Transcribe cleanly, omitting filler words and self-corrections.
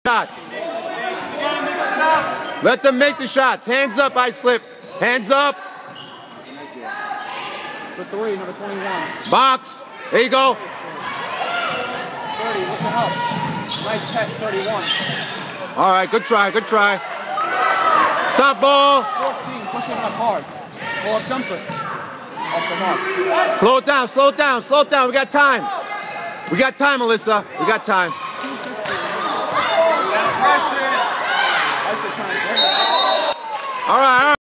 shots. You gotta mix it up. Let them make the shots. Hands up, Islip. Hands up. For 3, number 21. Box. There you go. 30, looking up. Nice pass, 31. All right, good try, good try. Stop ball. 14, pushing up hard. Pull up jumper. Off the mark. Slow it down, slow it down, slow it down. We got time. We got time, Alyssa. We got time. Pressure. I said trying to bring it. All right.